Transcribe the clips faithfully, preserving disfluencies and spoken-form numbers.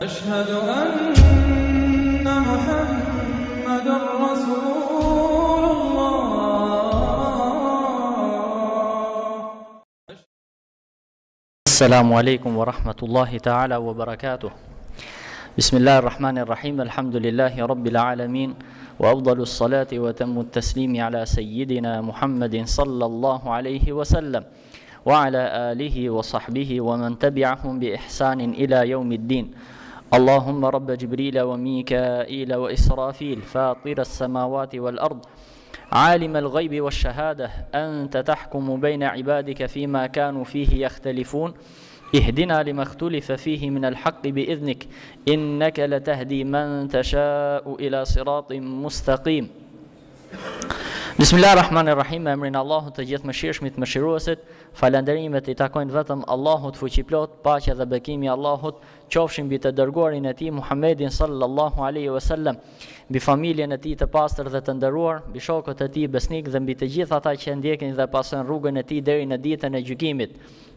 أشهد أن محمدًا رسول الله. السلام عليكم ورحمة الله تعالى وبركاته. بسم الله الرحمن الرحيم. الحمد لله رب العالمين، وأفضل الصلاة وتم التسليم على سيدنا محمد صلى الله عليه وسلم وعلى آله وصحبه ومن تبعهم بإحسان إلى يوم الدين. اللهم رب جبريل وميكائيل وإسرافيل فاطر السماوات والأرض عالم الغيب والشهادة أنت تحكم بين عبادك فيما كانوا فيه يختلفون اهدنا لما اختلف فيه من الحق بإذنك إنك لتهدي من تشاء إلى صراط مستقيم. Bismillahirrahmanirrahim, me emrin e Allahut të gjithë mëshirshmit mëshiruesit. Falënderimet i takojnë vetëm Allahut fuqiplot, paqja dhe bekimi i Allahut qofshin mbi të dërguarin e tij Muhammedin sallallahu alaihi wasallam, mbi familjen e tij të pastër dhe të nderuar, mbi shokët e tij besnik dhe mbi të gjithë ata që ndjekin dhe pasojnë rrugën e tij deri në ditën e gjykimit.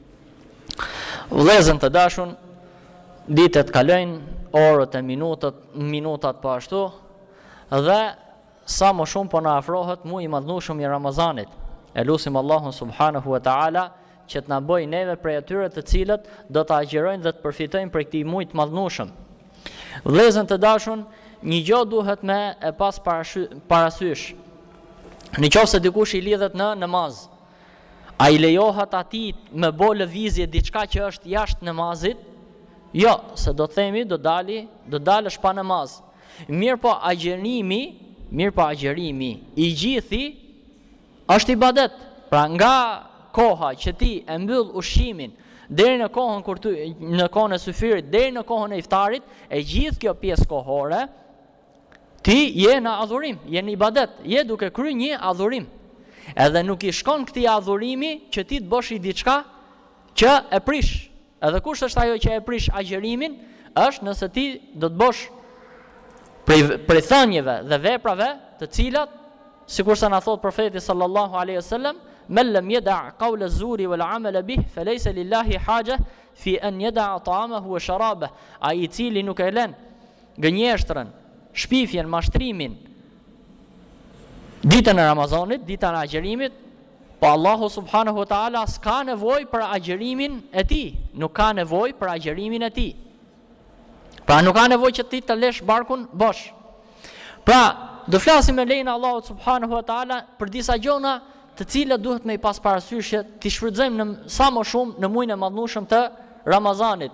Vëllezër të dashur, ditët kalojnë, orët e minutët, minutat po ashtu, dhe sa më shumë po na afrohet muaji i madhnueshëm i Ramazanit. E lutim Allahun subhanahu wa taala që të na bëjë neve prej atyre të cilët do të agjërojnë dhe të përfitojnë prej këtij muaji të madhnueshëm. Vëllezër të dashur, një gjë duhet me e pas parasysh. Në qoftë se dikush i lidhet në namaz, a i lejohet atij me bë lëvizje diçka që është jashtë namazit? Jo, se do të themi do dali, do dalësh pa namaz. Mirë po agjerimi Mirë pa agjerimi i gjithi është ibadet. Pra nga koha që ti e mbyll ushqimin deri në kohën kur ty, në kohën e syfirit deri në kohën e iftarit, e gjithë kjo pjesë kohore ti je në adhurim, je në ibadet, je duke kryer një adhurim. Edhe nuk i shkon këtij adhurimi që ti të bësh i diçka që e prish. Edhe kush është ajo që e prish agjerimin? Është nëse ti do të bësh Prej, prej thënjeve dhe veprave të cilat, sikur sa na thot profeti sallallahu alaihi wasallam, "Men lam yada' qawla az-zuri wal 'amala bih, falaysa lillahi haja fi an yada' ta'amahu wa sharabah." Ai i cili nuk e lën gënjeshtrën, shpifjen, mashtrimin ditën e Ramazanit, ditën e agjerimit, po Allahu subhanahu wa taala s'ka nevojë për agjerimin e tij, nuk ka nevojë për agjerimin e tij. Pra nuk ka nevojë që ti të lesh barkun bosh. Pra, do flasim me lejen e Allahut subhanahu wa taala për disa gjëra të cilat duhet me i pas parasysh që ti shfrytëzojmë në sa më shumë në muajin e madhnueshëm të Ramazanit.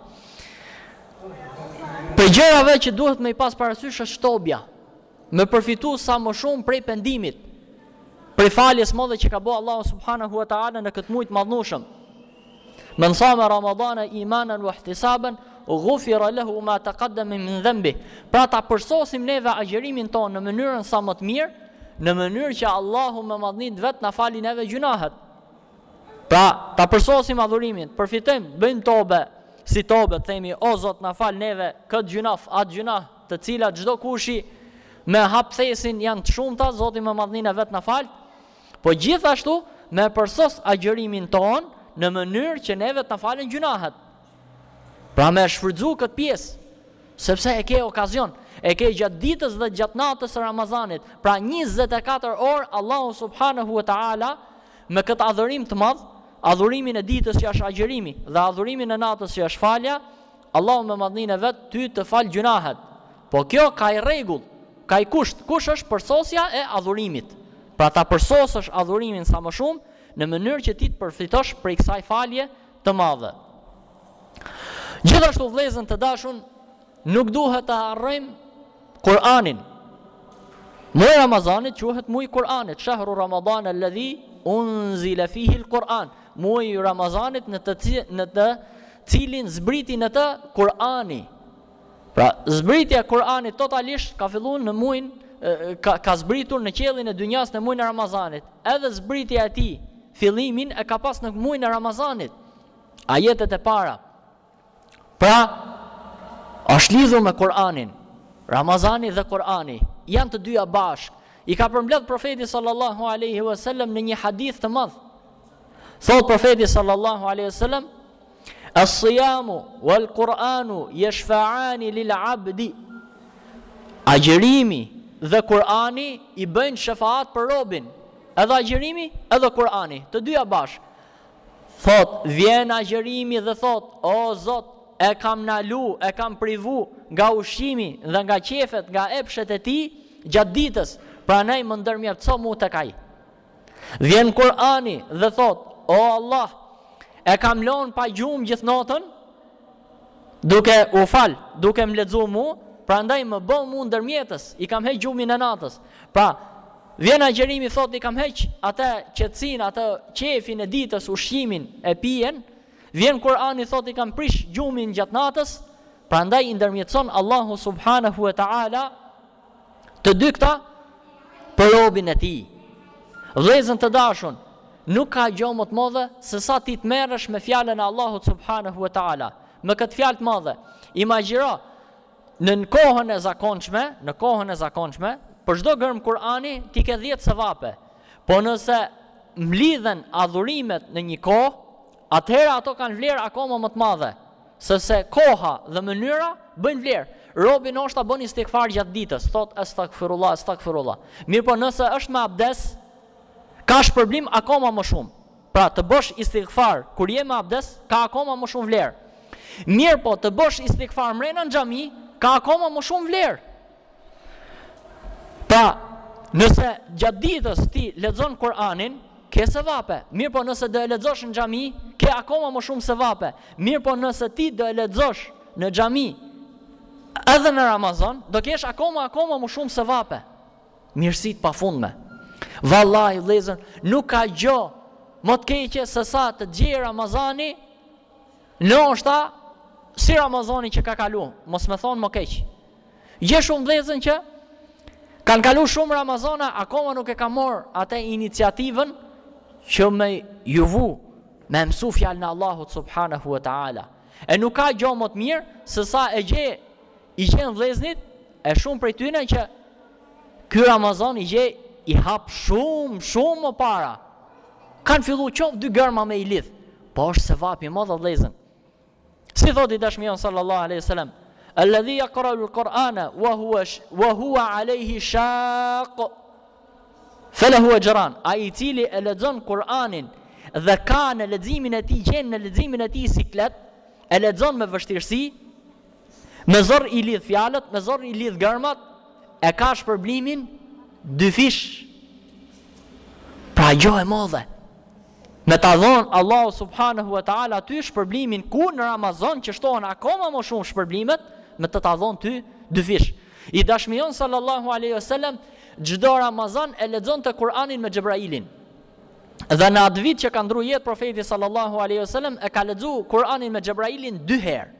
Për gjërave që duhet me i pas parasysh është shtobja, me përfitu sa më shumë prej pendimit, prej faljes mëdha që ka bëu Allahu subhanahu wa taala në këtë muaj të madhnueshëm. Men sama Ramadana imanan wa ihtisaban ghufira lahu ma taqaddama min dhanbi. Pra ta përsosim neve agjerimin tonë në mënyrën sa më të mirë, në mënyrë që Allahu me madhnit vet na fali neve gjunahet. Pra ta përsosim adhurimin, përfitojmë, bëjmë tobe, si tobe themi, o Zot na fal neve këtë gjunaf, atë gjunah, të cilat çdo kushi me hapthesin janë të shumta, Zoti me madhnin e vet na fal. Po gjithashtu me përsos agjerimin tonë në mënyrë që neve të na falen gjunahet. Pra me shfrytzu këtë pjesë, sepse e ke okazion, e ke gjatë ditës dhe gjatë natës së Ramazanit. Pra njëzet e katër orë Allahu subhanahu wa taala me këtë adhurim të madh, adhurimin e ditës që është agjerimi dhe adhurimin e natës që është falja, Allahu me madhnin e vet ty të fal gjunahet. Po kjo ka i rregull, ka i kusht. Kush është përsosja e adhurimit? Pra ta përsosësh adhurimin sa më shumë në mënyrë që ti të përfitosh prej kësaj falje të madhe. Gjithashtu vëllezër të dashur, nuk duhet të harrojmë Kur'anin. Muaji i Ramazanit quhet muaji i Kur'anit, shahru Ramadan alladhi unzila fihi al-Quran. Muaji i Ramazanit në të në të cilin zbriti në të Kur'ani. Pra zbritja e Kur'anit totalisht ka filluar në muajin ka, ka zbritur në qiellin e dynjas në muajin e Ramazanit. Edhe zbritja e tij, fillimin e ka pas në muajin e Ramazanit. Ajetet e para. Pra, është lidhur me Kur'anin. Ramazani dhe Kur'ani janë të dyja bashkë. I ka përmbledh profeti sallallahu alaihi wasallam në një hadith të madh. Thot profeti sallallahu alaihi wasallam: As-siyamu wal Qur'anu yashfa'ani lil abdi. Agjërimi dhe Kur'ani i bëjnë shëfaat për robin. Edhe agjërimi, edhe Kur'ani, të dyja bashkë. Thot, vjen agjërimi dhe thot, o Zot, e kam nalu, e kam privu nga ushqimi dhe nga qefet, nga epshet e ti, gjatë ditës, pra nej më ndërmjetëso mu të kaj. Vjen Kur'ani dhe thot, o Allah, e kam lonë pa gjumë gjithë notën, duke u fal, duke më lexu mu, pra ndaj më bë mu ndërmjetës, i kam heq gjumin e natës. Pra, vjen agjërimi thot, i kam heq atë qetësinë, atë qefin e ditës, ushqimin e pijen. Vjen Kur'ani thot, i kam prish gjumin gjatë natës, pra ndaj i ndërmjetëson Allahu subhanahu wa ta'ala të dy këta për robin e tij. Vëllezër të dashur, nuk ka gjë më të madhe se sa ti të merresh me fjalën e Allahut subhanahu wa ta'ala. Me këtë fjalë të madhe, imagjino në kohën e zakonshme, në kohën e zakonshme, për çdo gërm Kur'ani ti ke dhjetë sevape. Po nëse mlidhen adhurimet në një kohë, atëherë ato kanë vlerë akoma më të madhe, sepse koha dhe mënyra bëjnë vlerë. Robi ndoshta bën istighfar gjatë ditës, thot astaghfirullah, astaghfirullah. Mirë, po nëse është me abdes, ka shpërblim akoma më shumë. Pra të bësh istighfar kur je me abdes, ka akoma më shumë vlerë. Mirë, po të bësh istighfar mrena në xhami, ka akoma më shumë vlerë. Pra, nëse gjatë ditës ti lexon Kur'anin, ke sevape. Mirë, po nëse do e lexosh në xhami, ke akoma më shumë sevape. Mirë, po nëse ti do e lexosh në xhami edhe në Ramazan, do kesh akoma akoma më shumë sevape. Mirësit pafundme. Vallahi vëllezër, nuk ka gjë më të keqe se sa të gjejë Ramazani, ndoshta si Ramazani që ka kalu, mos më thon më keq. Je shumë vëllezër që kanë kalu shumë Ramazana, akoma nuk e ka marr atë iniciativën që me juvu, me mësu fjalën e Allahut subhanahu wa ta'ala. E nuk ka gjë më të mirë se sa e gje i gjen vëllezërit, e shumë prej tyre që ky Ramazan i gje i hap shumë, shumë më para. Kanë fillu qof dy gërma me i lidh, po është sevap i madh vëllezër. Si thot i dashmion sallallahu alaihi wasallam, alladhi yaqra'u al-Qur'ana wa huwa wa huwa alayhi shaq falahu ajran. Ai i cili e lexon Kur'anin dhe ka në leximin e tij, gjen në leximin e tij siklet, e lexon me vështirësi, me zor i lidh fjalët, me zor i lidh gërmat, e ka shpërblimin dy fish. Pra gjë e madhe. Me ta dhon Allahu subhanahu wa ta'ala ty shpërblimin ku në Ramazan që shtohen akoma më shumë shpërblimet, me të ta dhon ty dy fish. I dashmion sallallahu alaihi wasallam çdo Ramazan e lexonte Kur'anin me Xhebrailin. Dhe në atë vit që ka ndru jetë profeti sallallahu alaihi wasallam e ka lexuar Kur'anin me Xhebrailin dy herë.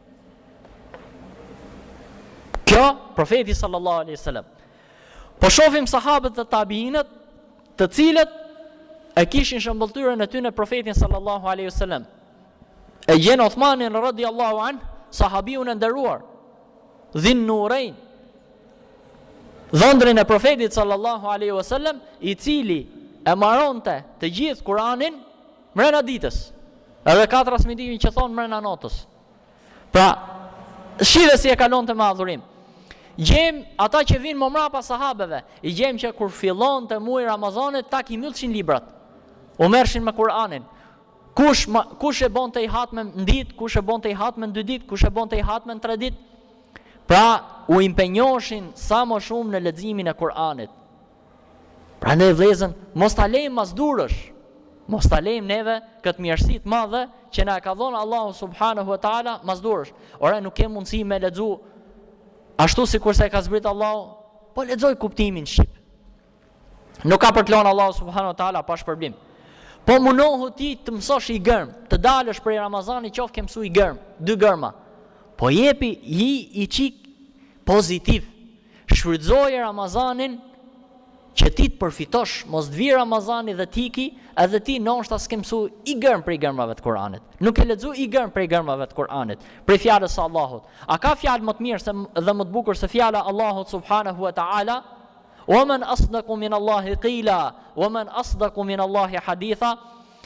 Kjo profeti sallallahu alaihi wasallam. Po shohim sahabët dhe tabiinët, të cilët e kishin shëmbëltyrën e tyre profetin sallallahu alaihi wasallam. E gjen Uthmanin radhiyallahu an, sahabiun e nderuar, Dhin Nurain, dhëndrin e profetit sallallahu alaihi wasallam, i cili e maronte të gjithë Kur'anin mrena ditës. Edhe ka transmetimin që thon mrena natës. Pra, shive si e kalonte me adhurim. Gjem ata që vinë më mrapa sahabeve, i gjem që kur fillon të muaj Ramazanit, ta ki myllshin librat, u mershin me Kur'anin. Kush, ma, kush e bon të i hatme në dit, kush e bon të i hatme në dy dit, kush e bon të i hatme në tre dit. Pra, u impenjoshin sa më shumë në leximin e Kur'anit. Pra ne vlezën, mos ta lejmë masdurësh, mos ta lejmë neve këtë mirësit madhe që na ka dhonë Allahu subhanahu wa ta'ala masdurësh. Ora nuk kem mundësi me lexu ashtu si kurse e ka zbrit Allahu, po lexoj kuptimin shqip. Nuk ka për të lënë Allahu subhanahu wa ta'ala pa shpërblim. Po munohu ti të mësosh i gërm, të dalësh prej Ramazani qoftë ke mësu i gërm, dy gërma. Po jepi i i çik pozitiv. Shfrytëzoje Ramazanin që ti të përfitosh, mos të vi Ramazani dhe tiki, edhe ti ndoshta s'ke mësu i gërm prej gërmave të Kur'anit. Nuk e lexu i gërm prej gërmave të Kur'anit, prej fjalës së Allahut. A ka fjalë më të mirë se dhe më të bukur se fjala Allahut subhanahu wa ta'ala? Wa man asdaqu min Allahi qila, wa man asdaqu min Allahi haditha.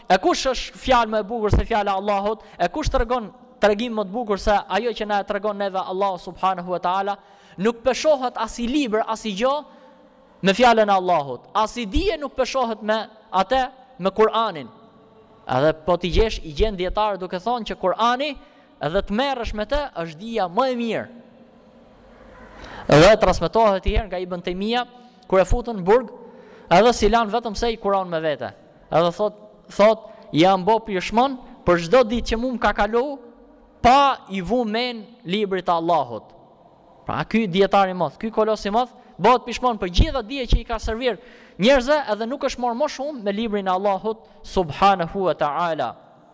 E kush është fjalë më e bukur se fjala e Allahut? E kush tregon tregim më të bukur se ajo që na e tregon neve Allahu subhanahu wa taala? Nuk peshohet as i libër, as i gjë me fjalën e Allahut. As i dije nuk peshohet me atë, me Kur'anin. Edhe po t'i gjesh i gjen dietar duke thonë që Kur'ani, edhe të merresh me të, është dija më e mirë. Edhe transmetohet i herë nga Ibn Taymija kur e futën në burg, edhe si lan vetëm se i Kur'an me vete. Edhe thot, thot, jam bo pjeshmon për çdo ditë që mu më ka kalu, pa i vu men librit të Allahut. Pra ky dietari i madh, ky kolos i madh, bëhet pishmon për gjitha dije që i ka servir njerëzve, edhe nuk është marrë më shumë me librin e Allahut subhanahu wa ta'ala.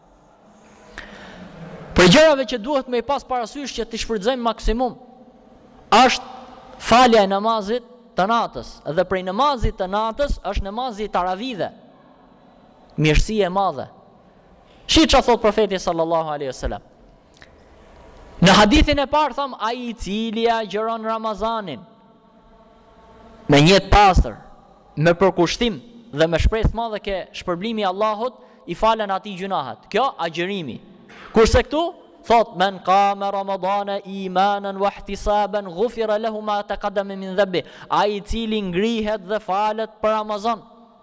Për gjërave që duhet me i pas parasysh që t'i shfrytëzojmë maksimum, është falja e namazit të natës. Edhe prej namazit të natës është namazi i taravive. Mirësi e madhe. Shi që thot profeti sallallahu alaihi wasallam. Në hadithin e parë tham, ai i cili agjeron Ramazanin me njetë pastër, me përkushtim dhe me shpresë madhe ke shpërblimi i Allahut, i falen atij gjunahet. Kjo agjerimi. Kurse këtu thot, men qama Ramadana imanan wa ihtisaban ghufira lahu ma taqaddama min dhanbi. Ai i cili ngrihet dhe falet për Ramazan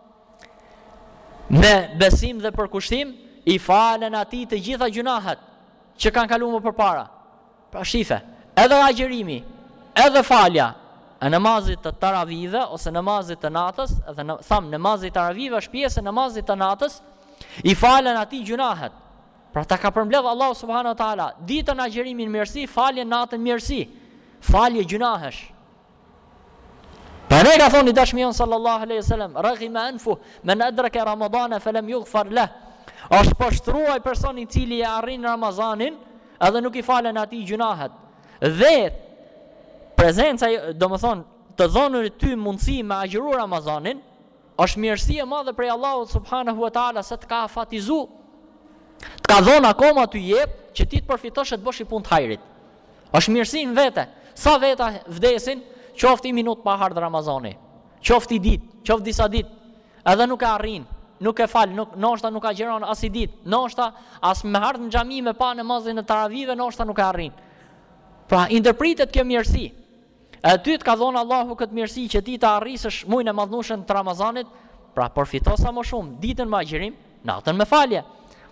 me besim dhe përkushtim, i falen atij të gjitha gjunahet që kanë kaluar më përpara. Pra shife, edhe agjerimi, edhe falja e namazit të taravive ose namazit të natës, edhe në, tham namazit të taravive është pjesë e namazit të natës, i falen atij gjunahet. Pra ta ka përmbledh Allahu subhanahu wa taala ditën e agjerimin mirësi, faljen natën mirësi, falje gjunahesh. Për ne ka thoni dashmion sallallahu alaihi wasallam, raghima anfu man adraka ramadana falam yughfar lah. Është poshtruaj personi i cili e arrin Ramazanin, edhe nuk i falen atij gjunahet. Dhe prezenca, do më thonë, të dhonurit ty mundësi me agjëru Ramazanin, është mirësi e madhe prej Allahut subhanahu wa taala se të ka afatizu, të ka dhonë akoma të jep që ti të përfitosh e të bësh i punë të hajrit. Është mirësi në vete. Sa veta vdesin, qofti minut pa hardë Ramazani, qofti dit, qofti disa dit, edhe nuk e arrin, nuk e fal, nuk, noshta nuk agjeron as i dit, noshta as me hardë në xhami me pa namazin e taravive, noshta nuk e arrin. Pra, indërpritet kjo mirësi. E ty të ka dhonë Allahu këtë mirësi që ti të arrisësh muajin e madhnushën të Ramazanit, pra përfito sa më shumë, ditën me agjerim, natën me falje.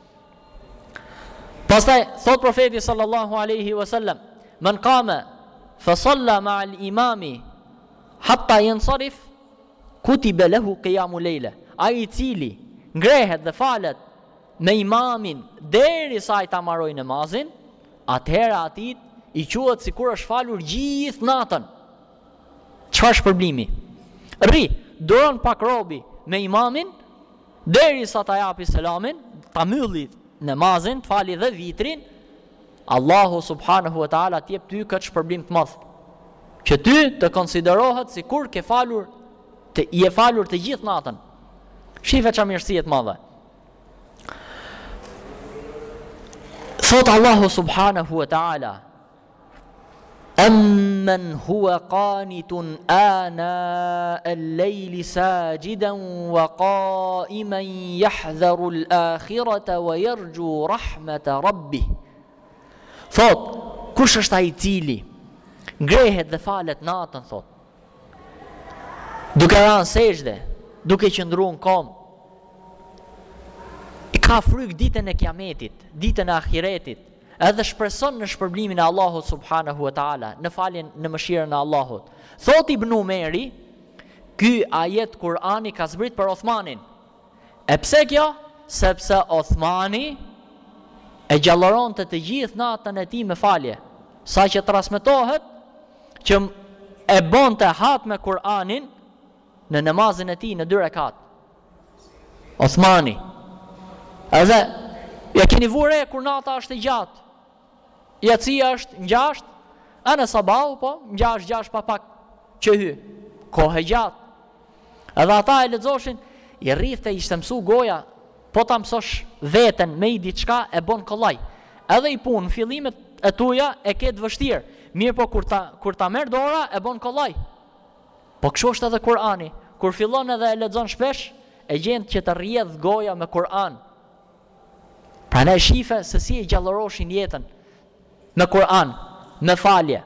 Pastaj, thot profeti sallallahu alaihi wasallam, men qama fa salla ma al imami hatta yansarif kutiba lahu qiyamu layla. Ai i cili ngrehet dhe falet me imamin derisa ai ta mbarojë namazin, atëherë atij i quhet sikur është falur gjithë natën. Çfarë shpërblimi? Rri, duron pak robi me imamin derisa ta japi selamin, ta mbylli namazin, të fali dhe vitrin, Allahu subhanahu wa taala t'jep ty këtë shpërblim të madh. Që ty të konsiderohet sikur ke falur, të i e falur të gjithë natën. Shife çfarë mirësie të madhe. Thot Allahu subhanahu wa taala, amman huwa qanitun ana al-layli sajidan wa qa'iman yahdharu al-akhirata wa yarju rahmata rabbih. Thot, kush është ai i cili ngrehet dhe falet natën, thot, duke rënë sejdë, duke qëndruar në kom, i ka fryk ditën e kiametit, ditën e ahiretit, edhe shpreson në shpërblimin e Allahut subhanahu wa taala, në faljen, në mëshirën e Allahut. Thot Ibn Umeri, ky ajet Kur'ani ka zbrit për Othmanin. E pse kjo? Sepse Othmani e gjallëron të të gjithë natën e tij me falje, sa që transmetohet që e bonte hat me Kur'anin në namazin e tij në dy rekat. Othmani. Edhe ja keni vure kur nata është e gjatë, jacia është ngjashtë, anë sabahu po ngjash gjash pa pak që hy, kohë gjatë. Edhe ata e lexoshin, i rrifte, ishte mësu goja, po ta mësosh veten me i diçka e bon kollaj. Edhe i punë, në fillimet e tuja e ketë vështirë, mirë po kur ta, kur ta merr dora e bon kollaj. Po kështu është edhe Kur'ani, kur fillon edhe e lexon shpesh, e gjen që të rrjedh goja me Kur'an. Pra ne shife se si e gjallëroshin jetën me Kur'an, me falje.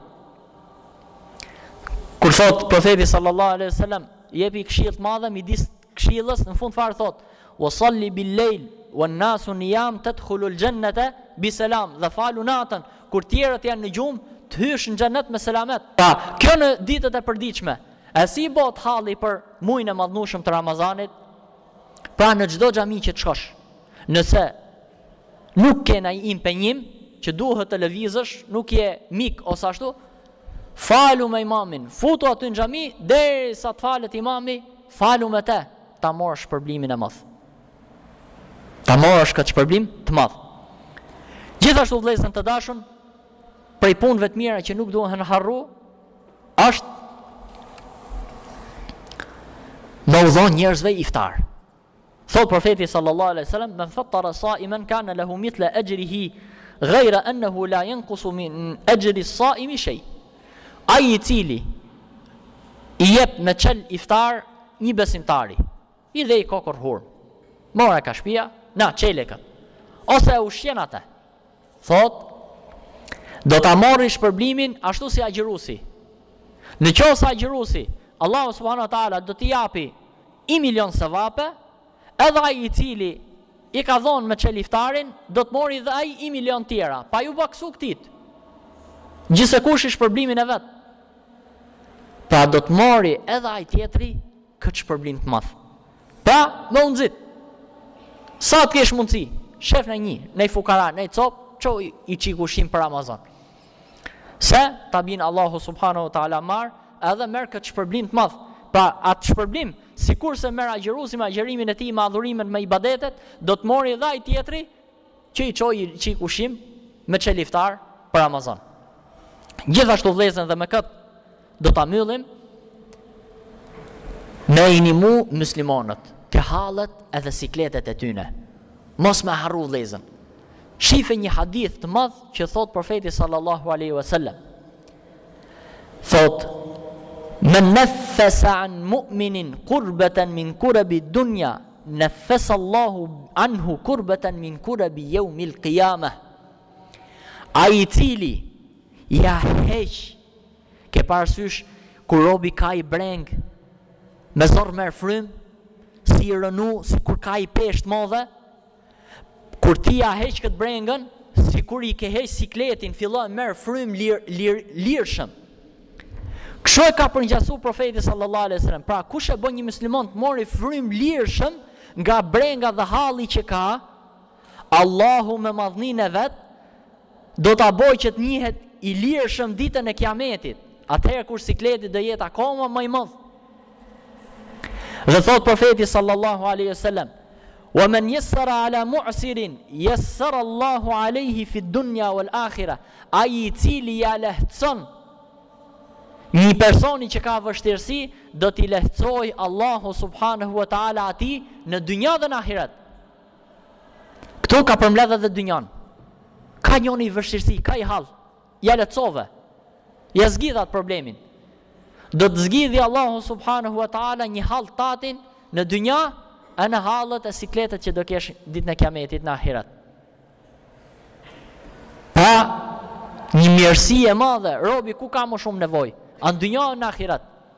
Kur thot profeti sallallahu alaihi wasallam, jepi këshill të madhe midis këshillës, në fund fare thot: "Wa salli bil layl wan nasu niyam tadkhulul jannata bi salam." Dhe falu natën kur tjerët janë në gjumë, të hysh në xhenet me selamet. Pa, kjo në ditët e përditshme. E si bëhet halli për muajin e madhnueshëm të Ramazanit? Pra në çdo xhami që të shkosh, nëse nuk ke ndaj impenjim që duhet të lëvizësh, nuk je mik ose ashtu, falu me imamin, futu aty në xhami derisa të falet imami, falu me te, ta morësh shpërblimin e madh. Ta morësh këtë shpërblim të madh. Gjithashtu vëllezër të dashur, prej punëve të mira që nuk duhen harru, është me udhëzon njerëzve iftar. Thot profeti sallallahu alaihi wasallam: "Man fattara sa'iman kana lahu mithla ajrihi ghayra annahu la yanqusu min ajri as-sa'imi shay." Ai i cili i jep me çel iftar një besimtari, i dhe i kokër hurm, mora ka shtëpia, na çele kët, ose e ushqen atë, thot do ta marrë shpërblimin ashtu si agjëruesi. Në qoftë se agjëruesi, Allahu subhanahu wa taala do t'i japi i milion sevape, edhe ai i cili i ka dhonë me çel iftarin, do të mori dhe ai i milion tjera, pa ju baksu këtit. Gjithsekush i shpërblimin e vet. Pra do të mori edhe ai tjetri këtë shpërblim të madh. Pra, me unxit. Sa të kesh mundësi, shef në një, në fukara, në cop, ço i çikushim për Ramazan. Se ta bin Allahu subhanahu wa taala marr, edhe merr këtë shpërblim të madh. Pra atë shpërblim, sikur se merr agjëruesi me agjërimin e tij, me adhurimin, me ibadetet, do të mori edhe ai tjetri që i çoi i çikushim me çel iftar për Ramazan. Gjithashtu vëllezër, dhe me këtë do ta mbyllim, me inimu muslimanët të hallet edhe sikletet e tyne. Mos me harru vëllezër. Shife një hadith të madh që thot profeti sallallahu alaihi wasallam. Thot: "Men naffasa an mu'minin qurbatan min kurabi dunya, naffasa Allahu anhu qurbatan min kurabi yawmil qiyamah." Ai i cili ja heq, ke parasysh kur robi ka i breng, me zor merr frym, si i rënu, si kur ka i peshë të madhe, kur ti ja heq këtë brengën, si kur i ke heq sikletin, fillon merr frym lir, lir, lirshëm. Kështu e ka përngjasu profeti sallallahu alaihi wasallam. Pra kush e bën një musliman të mori frym lirshëm nga brenga dhe halli që ka, Allahu me madhninë e vet do ta bëjë që të njihet i lirshëm ditën e Kiametit. Atëherë kur sikleti do jetë akoma më i madh. Dhe thot profeti sallallahu alaihi wasallam: "Wa man yassara ala mu'sirin yassara Allahu alayhi fi dunya wal akhirah." Ai i cili ja lehtëson një personi që ka vështirësi, do t'i lehtësoj Allahu subhanahu wa taala atij në dynja dhe në ahiret. Këtu ka përmbledh edhe dynjan. Ka njëri vështirësi, ka i hall. Ja lehtësove. Ja zgjidhat problemin. Do të zgjidhi Allahu subhanahu wa taala një hall tatin në dynja e në hallet e sikletet që do kesh ditën e Kiametit në ahiret. Pa një mirësi e madhe, robi ku ka më shumë nevojë? Në dynja e në ahiret.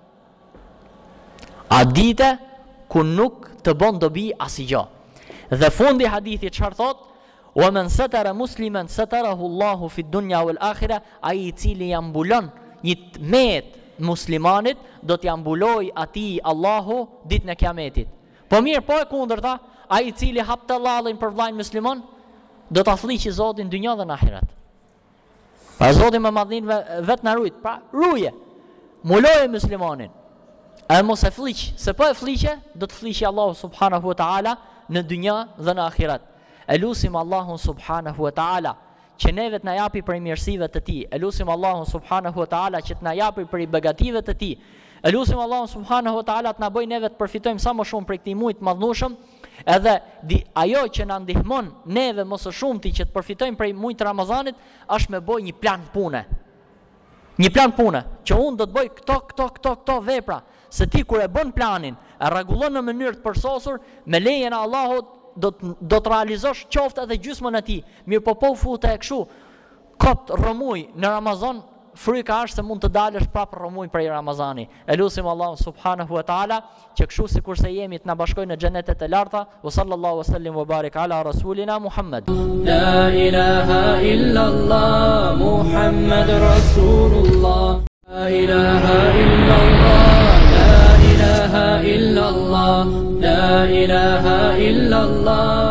A dite ku nuk të bën dobi asgjë. Dhe fundi hadithit çfarë thot? "Wa man satara musliman satarahu Allahu fi dunya wal akhirah." Ai i cili ja mbulon një tmet muslimanit, do t'ja mbuloj atij Allahu ditën e Kiametit. Po mirë, po e kundërta, ai i cili hap të lallin për vllajin musliman, do ta fliqë Zotin dynja dhe në ahiret. Pa Zoti me madhin vet na rujt. Pra ruje. Muloje muslimanin. E mos e fliq, se po e fliqe, do të fliqë Allahu subhanahu wa taala në dynja dhe në ahiret. Elusim Allahun subhanahu wa taala që neve të na japi për mirësive të tij. Elusim Allahun subhanahu wa taala që të na japi për begative të tij. Elusim Allahun subhanahu wa taala të na bëjë neve të përfitojmë sa më shumë prej këtij muaji të madhnueshëm, edhe di, ajo që na ndihmon neve më së shumti që të përfitojmë prej muajit të Ramazanit është me bëj një plan pune. Një plan pune, që unë do të bëj këto, këto, këto, këto vepra, se ti kur e bën planin, e rregullon në mënyrë të përsosur, me lejen e Allahut, do të do të realizosh qoftë edhe gjysmën e tij. Mirë po po fute e kështu kot rrëmuj në Ramazan, fryka është se mund të dalësh prapë rrëmuj prej Ramazani. E lutim Allahun subhanahu wa taala që kështu sikur se jemi të na bashkojë në xhenetet e larta. Wa sallallahu wasallim wa barik ala rasulina Muhammad. La ilaha illa Allah Muhammad Rasulullah. La ilaha illa Allah. La ilaha illa Allah. La ilaha illa Allah.